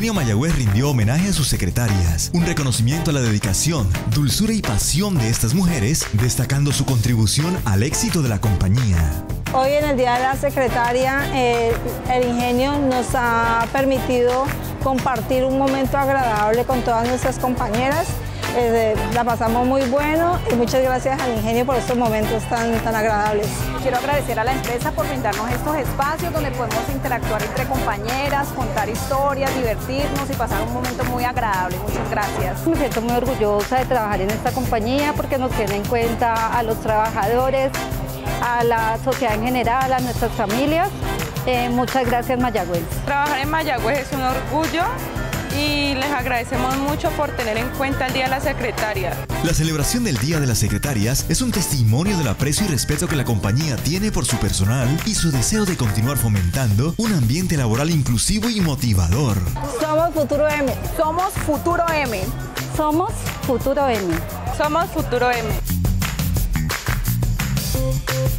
Ingenio Mayagüez rindió homenaje a sus secretarias, un reconocimiento a la dedicación, dulzura y pasión de estas mujeres, destacando su contribución al éxito de la compañía. Hoy en el Día de la Secretaria, el Ingenio nos ha permitido compartir un momento agradable con todas nuestras compañeras. La pasamos muy bueno y muchas gracias al Ingenio por estos momentos tan agradables. Quiero agradecer a la empresa por brindarnos estos espacios donde podemos interactuar entre compañeras, contar historias, divertirnos y pasar un momento muy agradable. Muchas gracias. Me siento muy orgullosa de trabajar en esta compañía porque nos tiene en cuenta a los trabajadores, a la sociedad en general, a nuestras familias. Muchas gracias, Mayagüez. Trabajar en Mayagüez es un orgullo y les agradecemos mucho por tener en cuenta el Día de la Secretaria. La celebración del Día de las Secretarias es un testimonio del aprecio y respeto que la compañía tiene por su personal y su deseo de continuar fomentando un ambiente laboral inclusivo y motivador. Somos Futuro M. Somos Futuro M. Somos Futuro M. Somos Futuro M.